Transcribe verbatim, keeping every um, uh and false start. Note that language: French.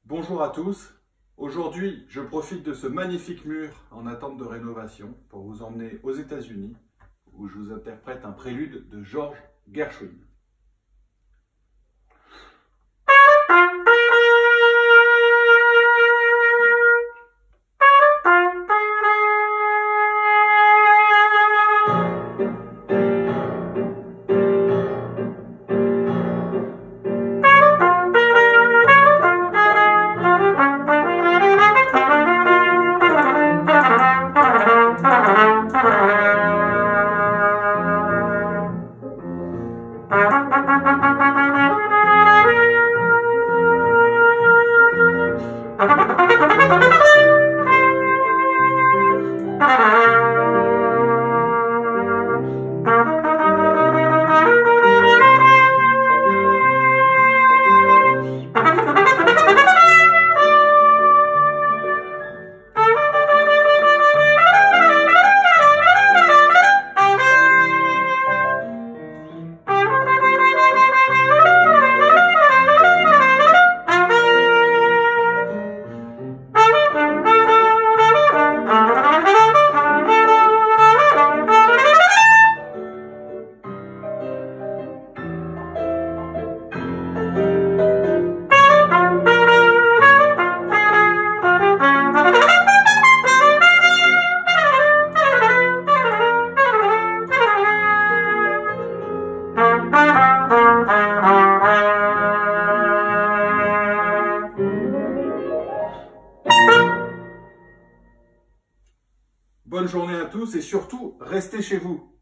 Bonjour à tous. Aujourd'hui, je profite de ce magnifique mur en attente de rénovation pour vous emmener aux États-Unis où je vous interprète un prélude de George Gershwin. Bonne journée à tous et surtout, restez chez vous.